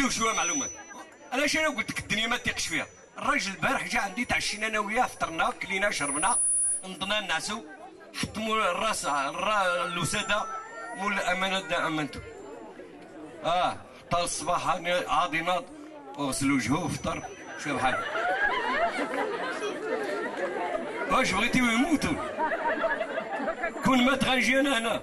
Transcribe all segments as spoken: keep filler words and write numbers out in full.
شوف شويه معلومات. علاش انا قلت لك الدنيا ما تيقش فيها. الراجل البارح جا عندي تعشينا انا وياه، فطرنا كلينا شربنا نضنا نعسو، حطموا الراس الوساده مول الامانه دا امنتو. اه حتى الصباح عادي ناض وغسل وجهه وفطر شويه بحال. واش بغيتيو يموتوا؟ كون مات غنجي انا هنا.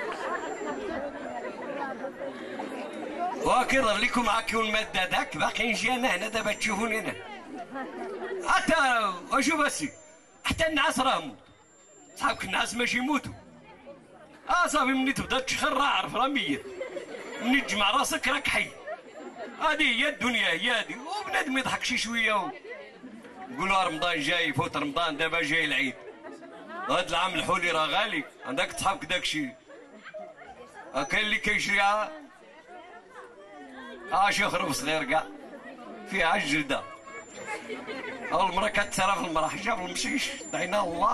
وكيظهر لكم مع كون مات داك باقي نجي انا هنا دابا تشوفوني انا. حتى وشوف اسي حتى النعاس راه موت. صحابك النعاس ماشي يموتوا. اه صافي مني تبدا تشخر راه عرف راه ميت. مني تجمع راسك راك حي. هذه هي الدنيا، هي هذه. وبنادم يضحك شي شويه و... نقولوا رمضان جاي يفوت رمضان دابا جاي العيد. هاد العام الحولي راه غالي، عندك صحابك داكشي. اه كاين اللي كيشريها اه شي خروف صغير كاع فيها الجلده. اول مره كتسرى في المراه حجاب المشيش دعينا الله.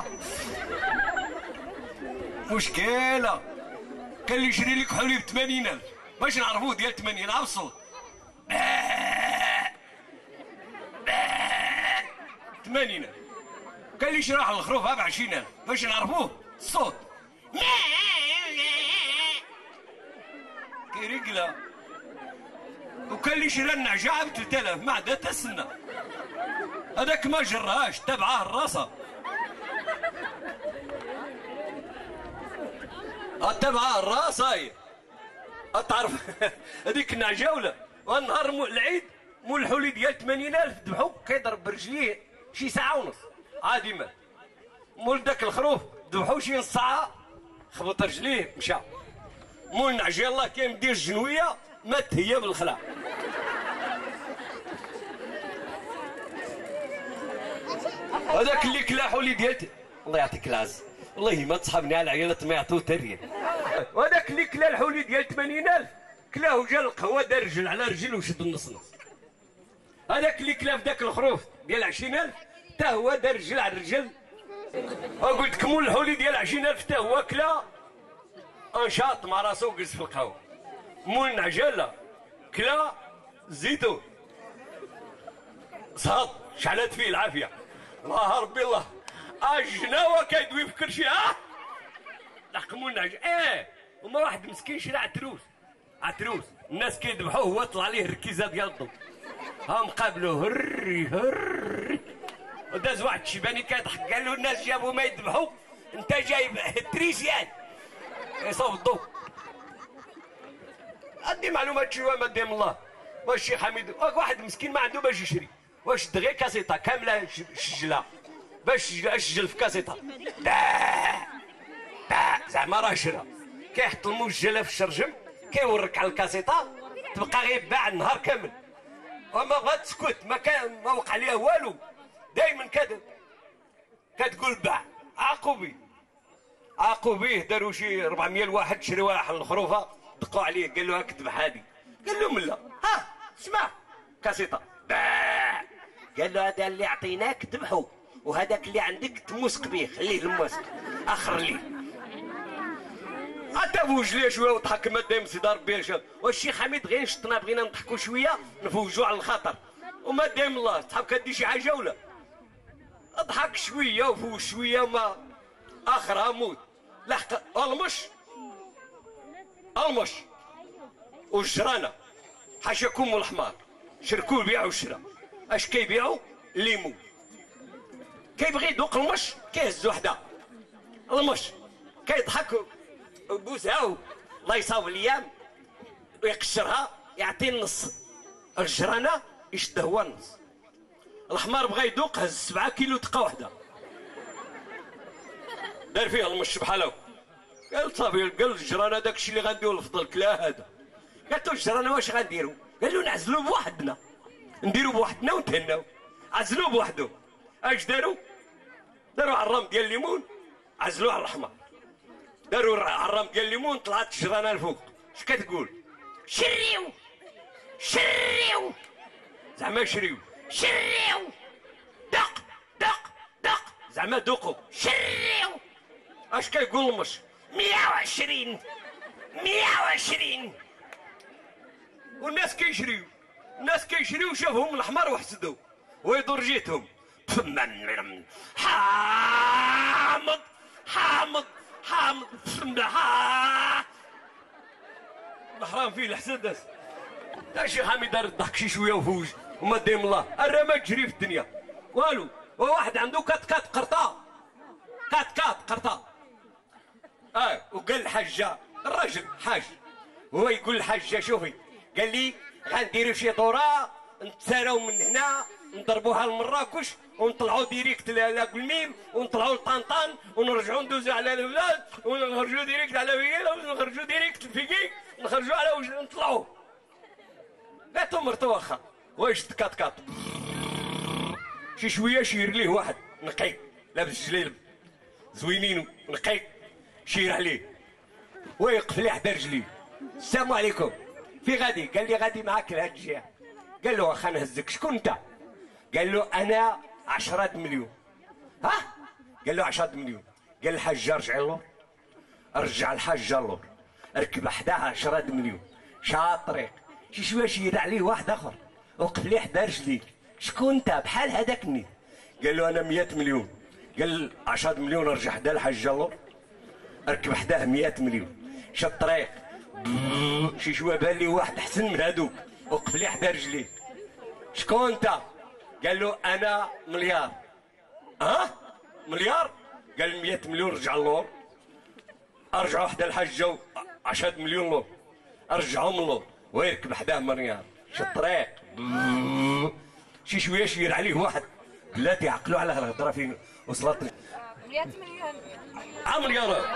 مشكله. كان اللي يشري لك حولي ب ثمانين ألف باش نعرفوه ديال ثمانين عا بالصوت. ثمانين ألف. كان اللي يشري واحد الخروف ب عشرين ألف باش نعرفوه الصوت. كيريقله. وكان اللي شرا النعجه ب ثلاثة آلاف ما عندها حتى السنه. هذاك ما جراش تبعاه الراسه. تبعاه الراسه هي. تعرف هذيك النعجه ولا؟ والنهار العيد مول الحولي ديال ثمانين ألف ذبحو كيضرب برجليه شي ساعه ونص عادي مات. مول داك الخروف ذبحو شي نص ساعه خبط رجليه مشى. مول النعجه يلاه كاين دير الجنويه مات هي بالخلع. هذاك اللي كلا حولي ديال الله يعطيك العز والله ما تصحابني على العيالات ما يعطوه تريا. وهذاك اللي كلا الحولي ديال ثمانين ألف كلاه وجا القهوه دار رجل على رجل وشد النص نص. هذاك اللي كلا في ذاك الخروف ديال عشرين ألف حتى هو دار رجل على الرجل. قلت لكم مول الحولي ديال عشرين ألف حتى هو كلا انشاط مع راسو وجلس في القهوه. مول النعجه كلا الزيتون صاد شعلت فيه العافيه. الله ربي الله. الجناوه كيدوي يفكر شي ها لحقموا النعجه. ايه وما واحد مسكين شرا عتروس عتروس الناس كيذبحوه هو طلع ليه الركيزه ديال الضو. ها مقابلو هري هري وداز واحد الشيباني كيضحك قال له الناس جابوا ما يذبحوا انت جايب تريسيان يصوب الضو. عندي معلومات شويه ما ديم الله. واش الشيخ حميد واحد مسكين ما عنده باش يشري واش دغيا كاسيطه كامله شجله باش يسجل في كاسيطه زعما راه شرا. كيحط المسجله في الشرجم كيورك على الكاسيطه تبقى غير باع النهار كامل وما بغات تسكت ما كان ما وقع ليها والو. دائما كذا كتقول باع. عاقوا بيه عاقوا بيه داروا شي أربعمية الواحد شري واحد الخروفه دقوا عليه قال له هاك ذبح هذه. قال له ملا ها اسمع كاسيطه قال له هذا اللي عطيناك ذبحه وهذاك اللي عندك تموسك به خليه لموسك اخر ليه. حتى فوج ليه شويه وضحك ما دايم سيدي ربي شاف. والشيخ حميد غير شطنا بغينا نضحكوا شويه نفوجوا على الخطر وما دايم الله صحاب كدير شي حاجه ولا اضحك شويه وفوج شويه وما اخرها موت. لحق المش المش والجرانه حاشاكم والحمار شركوا البيع والشراء. اش كيبيعوا؟ ليمون. كيبغي يذوق المش كيهز وحده المش كيضحك وبوسها الله يصاوب الايام ويقشرها يعطي النص. الجرانه يشد هو النص. الحمار بغى يذوق هز سبعة كيلو دقه وحده دار فيها المش بحال قال صافي. قال الجرانه داكشي اللي غنديرو الفضل كلا هذا. قالت له الجرانه واش غنديرو؟ قال له نعزلو بوحدنا نديرو بوحدنا ونتهناو. عزلوه بوحدو. اش داروا؟ داروا عرام ديال الليمون عزلوه على الحمار. داروا عرام ديال الليمون طلعت الجرانه الفوق. اش كتقول؟ شريو شريو زعما شريو شريو دق دق دق زعما دوقوا شريو. اش كيقول المش؟ مية وعشرين مية وعشرين والناس كيشريو. الناس كيشريو شافهم الحمار وحسدوا ويدور جيتهم حامض حامض حامض الحرام فيه الحسد. تا شي حامي دار الضحك شي شويه وفوج وما ديم الله الرمى تجري في الدنيا والو. وواحد عنده كات كات قرطه كات كات قرطه اه وقال الحاجه الراجل حاج هو يقول الحاجه شوفي قال لي غنديروا شي دوره نتساراو من هنا نضربوها لمراكش ونطلعوا ديريكت لقلميم ونطلعوا لطنطان ونرجعوا ندوزوا على البلاد ونخرجوا ديريكت على فيكيلا ونخرجوا ديريكت لفيكي نخرجوا على وجه نطلعوا. قالت مرتو واخا واش كات كات شي شويه شير ليه واحد نقي لابس جليل زوينين نقي شير عليه ويقف ليه حدا رجليه. السلام عليكم في غادي؟ قال لي غادي معاك لهاد الجهه. قال له واخا نهزك شكون انت؟ قال له انا عشرة مليون. ها؟ قال له عشرة مليون. قال الحاجه رجع اللور رجع الحاجه اللور ركب حداه عشرة مليون شا الطريق شي شويه شير عليه واحد اخر وقف ليه حدا رجليه شكون انت بحال هذاك النيت؟ قال له انا مية مليون. قال عشرة مليون رجع حدا الحاجه اللور ركب حداه مية مليون شا الطريق شي شويه بان لي واحد احسن من هذوك وقف ليه حدا رجليه شكون انت؟ قال له انا مليار. ها؟ مليار؟ قال مية مليون رجع اللور ارجعوا حدا الحاجه عشرة مليون لور ارجعهم اللور ويركب حداه مليار شو الطريق شي شويه يشير عليه واحد بلاتي عقلوا على الهضره فين وصلت مية مليون ع مليار.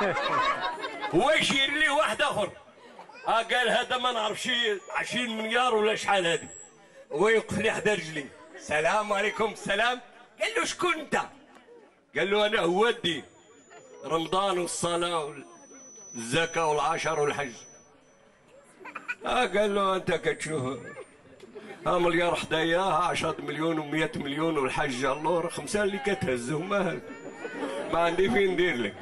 هو يشير ليه واحد اخر اه قال هذا ما نعرفش عشرين مليار ولا شحال هذه ويوقف لي حدا رجلي. السلام عليكم. السلام. قال له شكون انت؟ قال له انا هو الدين رمضان والصلاه والزكاه والعشر والحج. اه قال له انت كتشوف ها مليار حدايا ها عشرة مليون ومية مليون والحج اللور خمسه اللي كتهزهم ما هذا ما عندي فين ندير لك.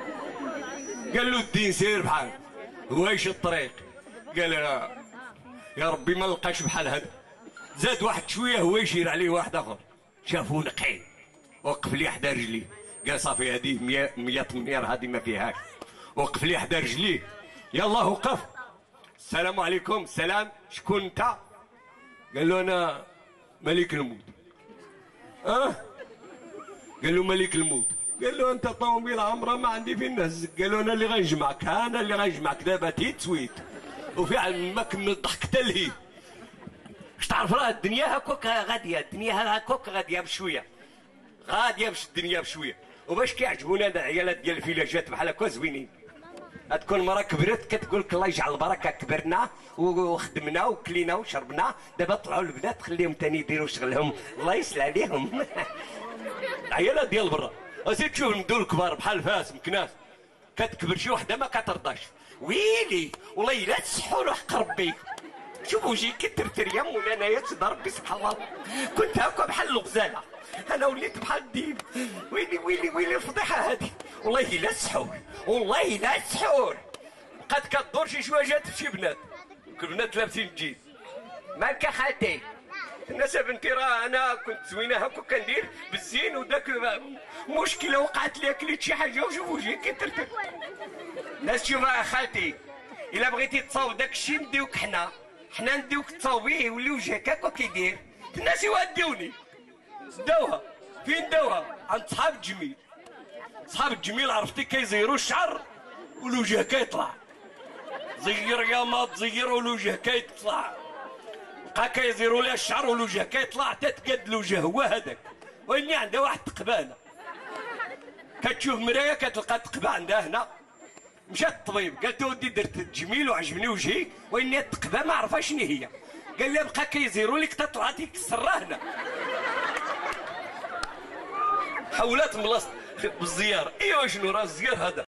قال له الدين سير بحال وايش الطريق؟ قال يا ربي ما لقاش بحال هذا. زاد واحد شويه هو يشير عليه واحد اخر شافو نقي وقف لي حدا رجليه قال صافي هذه مية مليار هذه ما فيهاش وقف لي حدا رجليه يلا وقف. السلام عليكم. السلام. شكون انت؟ قال له انا ملك الموت. اه قال له ملك الموت. قال له انت طويل عمره ما عندي فين نهزك. قال له انا اللي غنجمعك انا اللي غنجمعك دابا تيت سويت وفعلا ما كمل الضحك حتى لهي. واش تعرف راه الدنيا هكاك غاديه الدنيا هكاك غاديه بشويه غاديه باش الدنيا بشويه وباش كيعجبونا هاد العيالات ديال الفيلاجات بحال هكا زوينين. تكون مرة كبرت كتقول لك الله يجعل البركه كبرنا وخدمنا وكلينا وشربنا دابا طلعوا البنات خليهم تاني يديروا شغلهم الله يسل عليهم. العيالات ديال برا زيد تشوف المدول الكبار بحال فاس مكناس كتكبر شي وحده ما كترضاش ويلي والله الا تسحوا له حق ربي شوفوا جي كترتر يا مولانا يا تدار ربي سبحان الله كنت هكا بحال الغزاله انا وليت بحال الدين ويلي ويلي ويلي الفضيحه هذه والله الا سحور والله الا سحور. بقات كدور شي شويه جات في شي بنات البنات لابسين الجيز مالك خالتي الناس بنتي راه انا كنت زوينه هكا كندير بالزين وداك مشكله وقعت لي كليت شي حاجه وشوفوا جي كترتر. الناس شوف خالتي الا بغيتي تصاوب داك الشيء نديوك حنا حنا نديوك تصاوبيه يولي وجهك هكا كيدير. الناس يوديوني داوها فين داوها عند صحاب الجميل. صحاب الجميل عرفتي كيزيروا الشعر والوجه كيطلع زير يا ما تزير والوجه كيطلع بقى كيزيروا لها الشعر والوجه كيطلع تتقد الوجه هو هذاك واني عندها واحد تقبانه كتشوف مرايه كتلقى تقبه عندها هنا. مشات الطبيب قالت له ودي درت الجميل وعجبني وجهي واني التقبه ما عرفها شنو هي. قال لها بقى كيزيروا لك تطلع ديك السره هنا. حولات بلاصه بالزيار ايوا شنو راه الزيار هذا